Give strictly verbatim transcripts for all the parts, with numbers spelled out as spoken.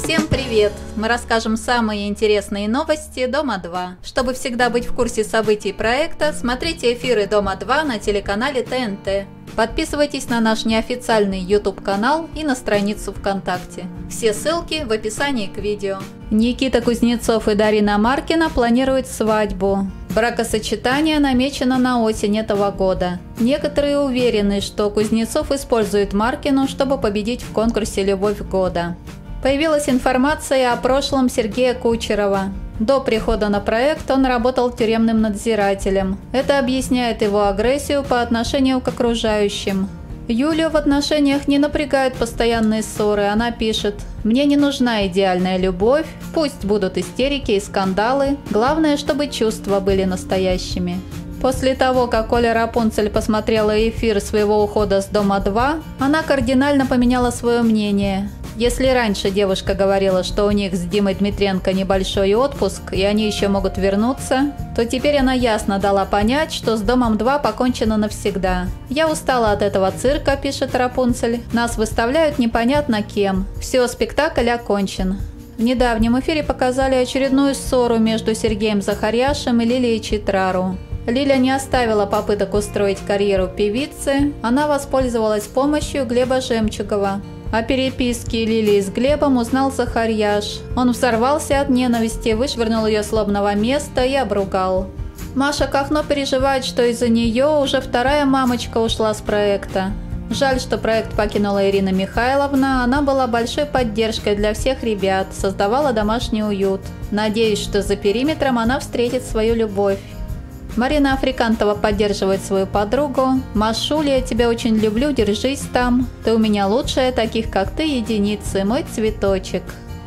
Всем привет! Мы расскажем самые интересные новости Дома два. Чтобы всегда быть в курсе событий проекта, смотрите эфиры Дома два на телеканале Т Н Т. Подписывайтесь на наш неофициальный YouTube канал и на страницу ВКонтакте. Все ссылки в описании к видео. Никита Кузнецов и Дарина Маркина планируют свадьбу. Бракосочетание намечено на осень этого года. Некоторые уверены, что Кузнецов использует Маркину, чтобы победить в конкурсе «Любовь года». Появилась информация о прошлом Сергея Кучерова. До прихода на проект он работал тюремным надзирателем. Это объясняет его агрессию по отношению к окружающим. Юлю в отношениях не напрягают постоянные ссоры. Она пишет: «Мне не нужна идеальная любовь, пусть будут истерики и скандалы, главное, чтобы чувства были настоящими». После того, как Оля Рапунцель посмотрела эфир своего ухода с Дома два, она кардинально поменяла свое мнение. Если раньше девушка говорила, что у них с Димой Дмитренко небольшой отпуск и они еще могут вернуться, то теперь она ясно дала понять, что с Домом два покончено навсегда. «Я устала от этого цирка», – пишет Рапунцель. «Нас выставляют непонятно кем. Все, спектакль окончен». В недавнем эфире показали очередную ссору между Сергеем Захарьяшем и Лилией Читрару. Лиля не оставила попыток устроить карьеру певицы, она воспользовалась помощью Глеба Жемчугова. О переписке Лилии с Глебом узнал Захарьяш. Он взорвался от ненависти, вышвырнул ее с лобного места и обругал. Маша Кахно переживает, что из-за нее уже вторая мамочка ушла с проекта. Жаль, что проект покинула Ирина Михайловна, она была большой поддержкой для всех ребят, создавала домашний уют. Надеюсь, что за периметром она встретит свою любовь. Марина Африкантова поддерживает свою подругу. «Машуля, я тебя очень люблю, держись там. Ты у меня лучшая, таких как ты, единицы, мой цветочек».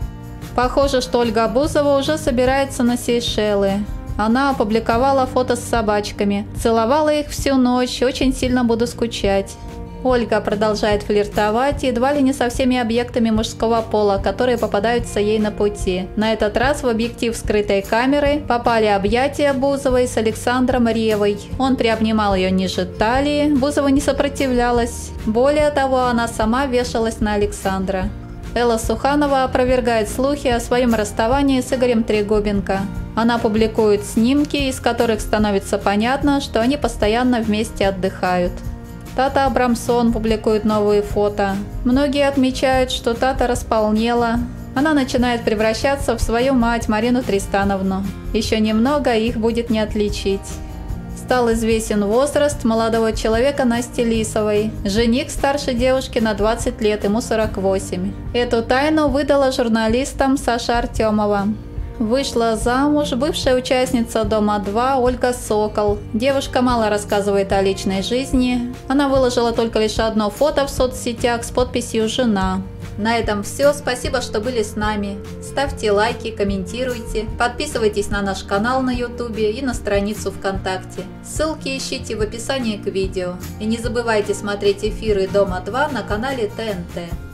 Похоже, что Ольга Бузова уже собирается на Сейшелы. Она опубликовала фото с собачками. «Целовала их всю ночь, очень сильно буду скучать». Ольга продолжает флиртовать едва ли не со всеми объектами мужского пола, которые попадаются ей на пути. На этот раз в объектив скрытой камеры попали объятия Бузовой с Александром Ревой. Он приобнимал ее ниже талии, Бузова не сопротивлялась. Более того, она сама вешалась на Александра. Элла Суханова опровергает слухи о своем расставании с Игорем Трегубенко. Она публикует снимки, из которых становится понятно, что они постоянно вместе отдыхают. Тата Абрамсон публикует новые фото. Многие отмечают, что Тата располнела. Она начинает превращаться в свою мать Марину Тристановну. Еще немного, их будет не отличить. Стал известен возраст молодого человека Насти Лисовой. Жених старше девушки на двадцать лет, ему сорок восемь. Эту тайну выдала журналистам Саша Артемова. Вышла замуж бывшая участница Дома два Ольга Сокол. Девушка мало рассказывает о личной жизни. Она выложила только лишь одно фото в соцсетях с подписью «Жена». На этом все. Спасибо, что были с нами. Ставьте лайки, комментируйте. Подписывайтесь на наш канал на YouTube и на страницу ВКонтакте. Ссылки ищите в описании к видео. И не забывайте смотреть эфиры Дома два на канале Т Н Т.